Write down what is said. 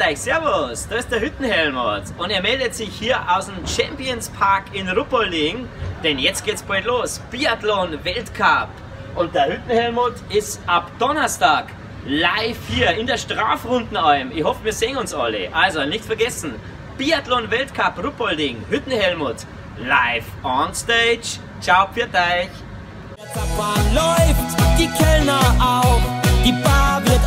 euch, servus, da ist der Hüttenhelmut und er meldet sich hier aus dem Champions Park in Ruppolding, denn jetzt geht's bald los, Biathlon Weltcup und der Hüttenhelmut ist ab Donnerstag live hier in der Strafrundenalm. Ich hoffe, wir sehen uns alle, also nicht vergessen, Biathlon Weltcup Ruppolding, Hüttenhelmut, live on stage. Ciao, pfiat euch! Der Zapfhahn läuft, die Kellner auch, die Bar wird